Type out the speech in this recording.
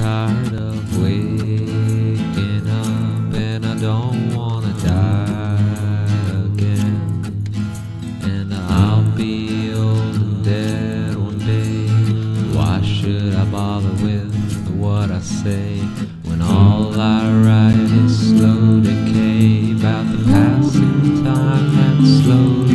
tired of waking up, and I don't wanna die again. And I'll be old and dead one day. Why should I bother with what I say, when all I write is slow decay about the passing time that slowly